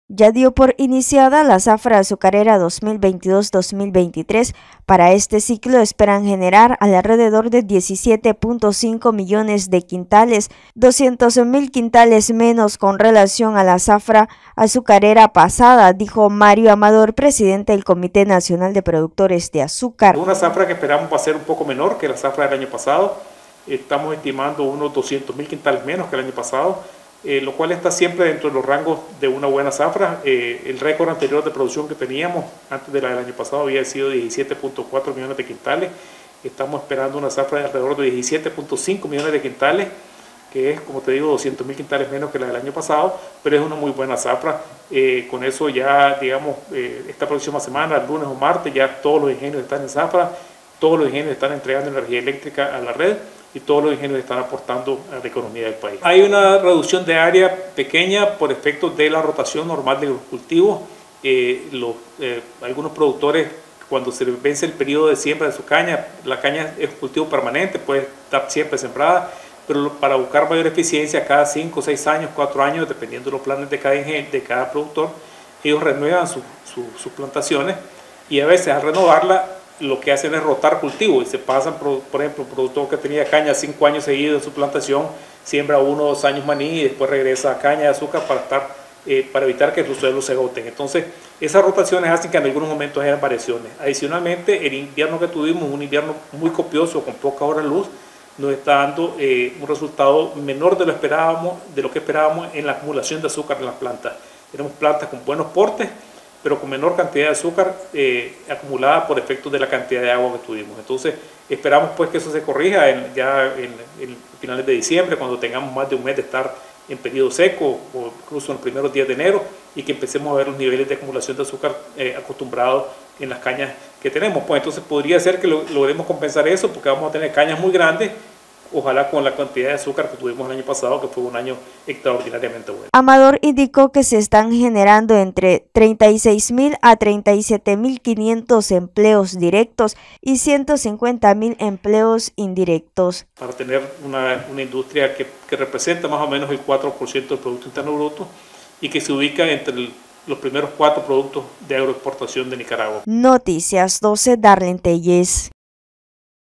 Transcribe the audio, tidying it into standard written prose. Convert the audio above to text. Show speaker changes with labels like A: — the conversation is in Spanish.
A: Ya dio por iniciada la zafra azucarera 2022-2023. Para este ciclo esperan generar alrededor de 17.5 millones de quintales, 200.000 quintales menos con relación a la zafra azucarera pasada, dijo Mario Amador, presidente del Comité Nacional de Productores de Azúcar.
B: Una zafra que esperamos va a ser un poco menor que la zafra del año pasado. Estamos estimando unos 200.000 quintales menos que el año pasado. Lo cual está siempre dentro de los rangos de una buena zafra. El récord anterior de producción que teníamos antes de la del año pasado había sido 17.4 millones de quintales. Estamos esperando una zafra de alrededor de 17.5 millones de quintales, que es, como te digo, 200.000 quintales menos que la del año pasado, pero es una muy buena zafra. Con eso ya, digamos, esta próxima semana, el lunes o martes, ya todos los ingenios están en zafra, todos los ingenios están entregando energía eléctrica a la red, y todos los ingenios están aportando a la economía del país. Hay una reducción de área pequeña por efectos de la rotación normal de los cultivos. Algunos productores, cuando se vence el periodo de siembra de su caña, la caña es un cultivo permanente, puede estar siempre sembrada, pero para buscar mayor eficiencia, cada 5, 6 años, 4 años, dependiendo de los planes de cada productor, ellos renuevan sus plantaciones, y a veces al renovarla, lo que hacen es rotar cultivos y se pasan, por ejemplo, un productor que tenía caña 5 años seguidos en su plantación, siembra 1 o 2 años maní y después regresa a caña de azúcar para evitar que los suelos se agoten. Entonces, esas rotaciones hacen que en algunos momentos haya variaciones. Adicionalmente, el invierno que tuvimos, un invierno muy copioso, con poca hora de luz, nos está dando un resultado menor de lo que esperábamos en la acumulación de azúcar en las plantas. Tenemos plantas con buenos portes, pero con menor cantidad de azúcar acumulada por efectos de la cantidad de agua que tuvimos. Entonces, esperamos pues que eso se corrija ya en finales de diciembre, cuando tengamos más de un mes de estar en periodo seco, o incluso en los primeros días de enero, y que empecemos a ver los niveles de acumulación de azúcar acostumbrados en las cañas que tenemos. Pues entonces podría ser que logremos compensar eso, porque vamos a tener cañas muy grandes, ojalá con la cantidad de azúcar que tuvimos el año pasado, que fue un año extraordinariamente bueno.
A: Amador indicó que se están generando entre 36.000 a 37.500 empleos directos y 150.000 empleos indirectos.
B: Para tener una industria que representa más o menos el 4% del Producto Interno Bruto y que se ubica entre los primeros 4 productos de agroexportación de Nicaragua.
A: Noticias 12, Darlene Telles.